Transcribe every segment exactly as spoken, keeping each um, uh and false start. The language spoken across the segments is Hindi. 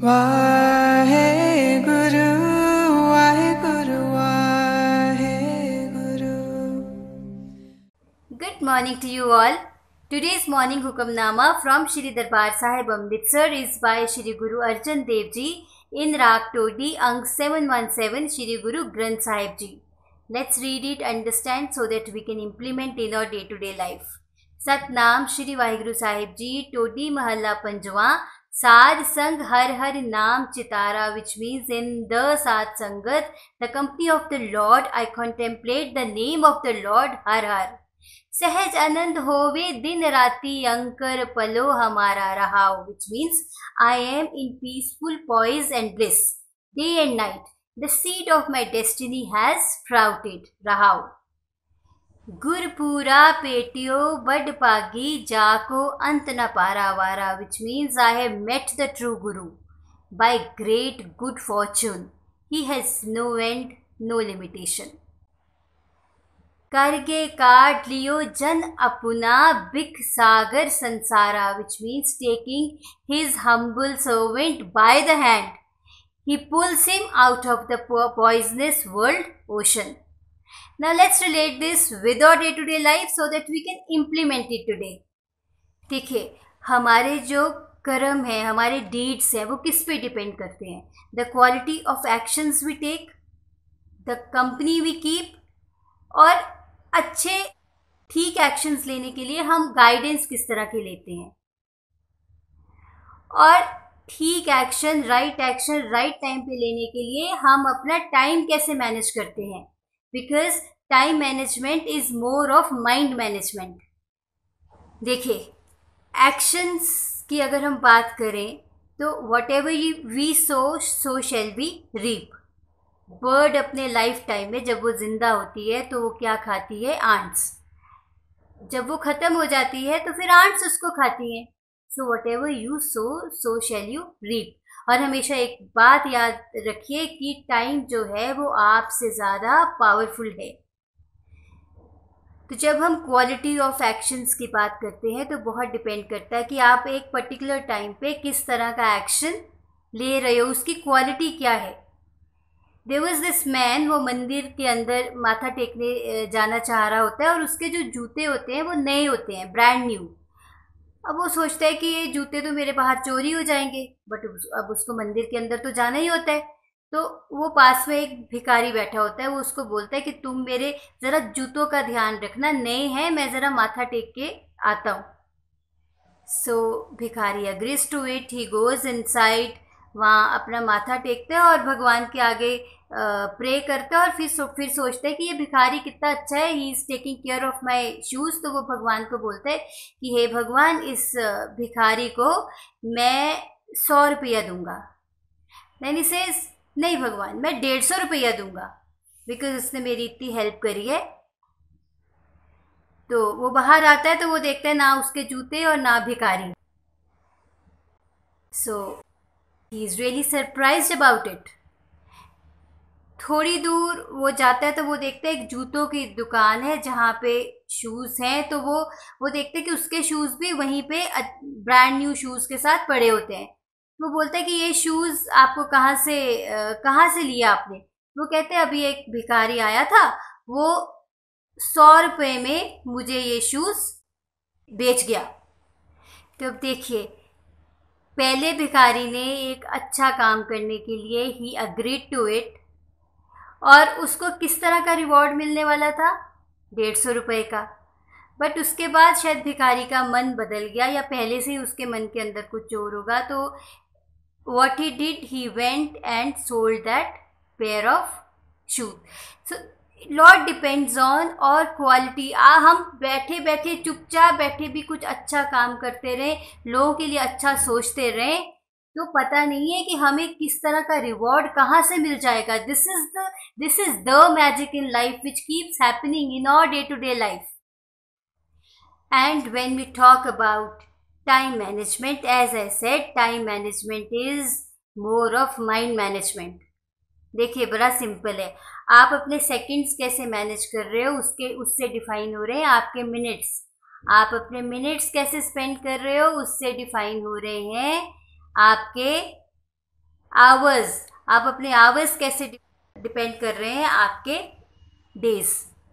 Waheguru Waheguru Waheguru. Good morning to you all. Today's morning Hukamnama from Shri Darbar Sahib Amritsar is by Shri Guru Arjan Dev Ji in Raag Todi, Ang seven one seven, Shri Guru Granth Sahib Ji. Let's read it, understand so that we can implement in our day-to-day life. Satnam Shri Vaheguru Sahib Ji, Todi Mahalla Panjwa, Sad Sang Har Har Naam Chitara, which means in the Sad Sangat, the company of the Lord, I contemplate the name of the Lord Har Har. सहज आनंद होवे दिन राति अंकर पलो हमारा रहाओ, which means I am in peaceful poise and bliss day and night. The seed of my destiny has sprouted. रहाओ गुरपूरा पेटियो बड पागी जाको अंत न पारावारा, which means I have met the true Guru by great good fortune. He has no end, no limitation. करगे काट लियो जन अपना बिक सागर संसारा, which means taking his humble servant by the hand, he pulls him out of the poisonous world ocean. Now let's relate this with our day to day life so that we can implement it today. देखिए, हमारे जो कर्म है, हमारे डीड्स हैं, वो किस पे डिपेंड करते हैं? The quality of actions we take, the company we keep, और अच्छे ठीक एक्शंस लेने के लिए हम गाइडेंस किस तरह के लेते हैं, और ठीक action, right action right time पे लेने के लिए हम अपना टाइम कैसे मैनेज करते हैं, because time management is more of mind management. देखिए, एक्शंस की अगर हम बात करें तो whatever we sow so shall be reap. Bird अपने लाइफ टाइम में जब वो जिंदा होती है तो वो क्या खाती है? आंट्स. जब वो ख़त्म हो जाती है तो फिर आंट्स उसको खाती हैं. So whatever you sow so shall you reap. और हमेशा एक बात याद रखिए कि टाइम जो है वो आपसे ज़्यादा पावरफुल है. तो जब हम क्वालिटी ऑफ एक्शंस की बात करते हैं तो बहुत डिपेंड करता है कि आप एक पर्टिकुलर टाइम पे किस तरह का एक्शन ले रहे हो, उसकी क्वालिटी क्या है. देयर वाज दिस मैन, वो मंदिर के अंदर माथा टेकने जाना चाह रहा होता है और उसके जो जूते होते हैं वो नए होते हैं, ब्रांड न्यू. अब वो सोचता है कि ये जूते तो मेरे बाहर चोरी हो जाएंगे, बट अब उसको मंदिर के अंदर तो जाना ही होता है. तो वो पास में एक भिखारी बैठा होता है, वो उसको बोलता है कि तुम मेरे ज़रा जूतों का ध्यान रखना, नए हैं, मैं ज़रा माथा टेक के आता हूँ. सो भिखारी agrees to it. He goes inside, वहाँ अपना माथा टेकते हैं और भगवान के आगे प्रे करते हैं, और फिर सो, फिर सोचते हैं कि ये भिखारी कितना अच्छा है, he is taking care of my shoes. तो वो भगवान को बोलते हैं कि हे भगवान, इस भिखारी को मैं सौ रुपया दूंगा. नहीं सेज, नहीं भगवान, मैं डेढ़ सौ रुपया दूंगा, बिकॉज उसने मेरी इतनी हेल्प करी है. तो वो बाहर आता है तो वो देखता है ना उसके जूते और ना भिखारी. So he is really surprised about it. थोड़ी दूर वो जाता है तो वो देखता है एक जूतों की दुकान है जहाँ पे शूज़ हैं. तो वो वो देखते हैं कि उसके शूज़ भी वहीं पे ब्रांड न्यू शूज़ के साथ पड़े होते हैं. वो बोलता है कि ये शूज़ आपको कहाँ से कहाँ से लिया आपने? वो कहते हैं अभी एक भिखारी आया था, वो सौ रुपये में मुझे ये शूज़ बेच गया. तो अब देखिए, पहले भिखारी ने एक अच्छा काम करने के लिए ही अग्रीड टू इट, और उसको किस तरह का रिवॉर्ड मिलने वाला था? डेढ़ सौ रुपये का. बट उसके बाद शायद भिखारी का मन बदल गया, या पहले से ही उसके मन के अंदर कुछ चोर होगा. तो what he did, he went and sold that pair of shoes. So lot depends on और क्वालिटी. आ हम बैठे बैठे चुपचाप बैठे भी कुछ अच्छा काम करते रहें, लोगों के लिए अच्छा सोचते रहें, तो पता नहीं है कि हमें किस तरह का रिवॉर्ड कहाँ से मिल जाएगा. This is the this is the magic in life which keeps happening in our day to day life. And when we talk about time management, as I said, time management is more of mind management. देखिए, बड़ा सिंपल है. आप अपने सेकंड्स कैसे मैनेज कर रहे हो उसके उससे डिफाइन हो रहे हैं आपके मिनट्स. आप अपने मिनट्स कैसे स्पेंड कर रहे हो उससे डिफाइन हो रहे हैं आपके आवर्स, आप अपने आवर्स कैसे डिपेंड कर रहे हैं आपके डेज,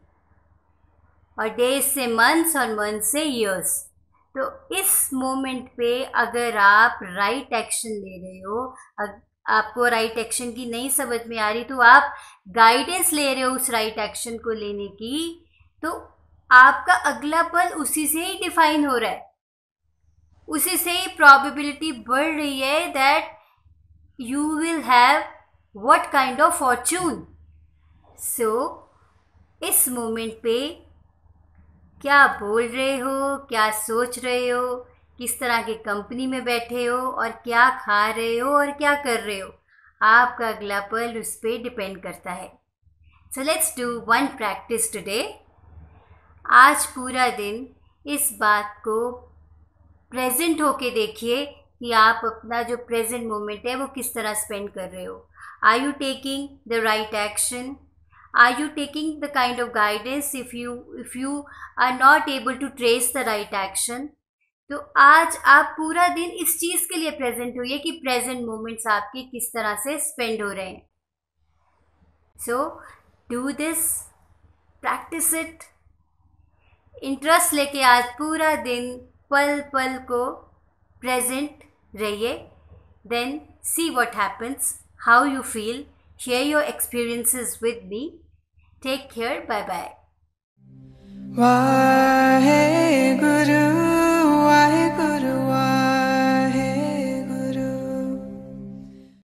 और डेज से मंथ्स और मंथ से ईयर्स। तो इस मोमेंट पे अगर आप राइट एक्शन ले रहे हो, आपको राइट एक्शन की नहीं समझ में आ रही, तो आप गाइडेंस ले रहे हो उस राइट एक्शन को लेने की, तो आपका अगला पल उसी से ही डिफाइन हो रहा है, उसी से ही प्रोबेबिलिटी बढ़ रही है that you will have what kind of fortune. So इस मोमेंट पे क्या बोल रहे हो, क्या सोच रहे हो, किस तरह की कंपनी में बैठे हो, और क्या खा रहे हो और क्या कर रहे हो, आपका अगला पल उस पर डिपेंड करता है। So let's do one practice today. आज पूरा दिन इस बात को प्रेजेंट होके देखिए कि आप अपना जो प्रेजेंट मोमेंट है वो किस तरह स्पेंड कर रहे हो। Are you taking the right action? Are you taking the kind of guidance if you if you are not able to trace the right action? तो आज आप पूरा दिन इस चीज़ के लिए प्रेजेंट होइए कि प्रेजेंट मोमेंट्स आपके किस तरह से स्पेंड हो रहे हैं। So do this, practice it, interest लेके आज पूरा दिन पल पल को प्रेजेंट रहिए। Then see what happens, how you feel, share your experiences with me. Take care. Bye bye. Waheguru.